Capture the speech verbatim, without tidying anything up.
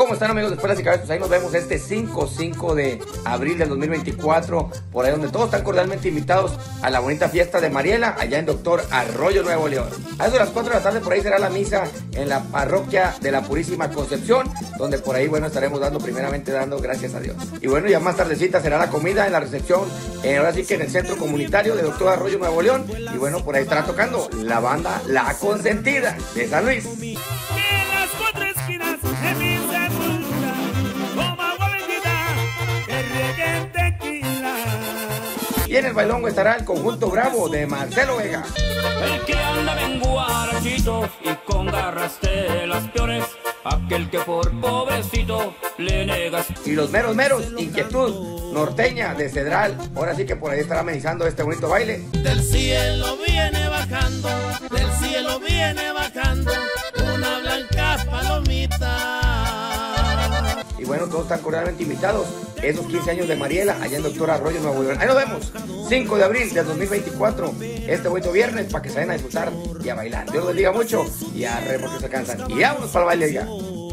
¿Cómo están, amigos de Espuelas y Cabezas? Pues ahí nos vemos este cinco de abril del dos mil veinticuatro, por ahí donde todos están cordialmente invitados a la bonita fiesta de Mariela, allá en Doctor Arroyo, Nuevo León. A eso de las cuatro de la tarde por ahí será la misa en la parroquia de la Purísima Concepción, donde por ahí, bueno, estaremos dando, primeramente dando gracias a Dios. Y bueno, ya más tardecita será la comida en la recepción, eh, ahora sí que en el centro comunitario de Doctor Arroyo, Nuevo León. Y bueno, por ahí estará tocando la banda La Consentida de San Luis. Y en el bailongo estará el conjunto Bravo de Marcelo Vega. El que anda bien guarachito y con garras de las peores, aquel que por pobrecito le negas. Y los meros meros, Inquietud Norteña de Cedral. Ahora sí que por ahí estará amenizando este bonito baile. Del cielo viene bajando, del cielo viene bajando una blanca palomita. Y bueno, todos están cordialmente invitados. Esos quince años de Mariela, allá en Doctor Arroyo, Nuevo León. Ahí nos vemos, cinco de abril del dos mil veinticuatro, este bonito viernes, para que se vayan a disfrutar y a bailar. Dios los bendiga mucho y a re porque se cansan. Y vámonos para el baile ya.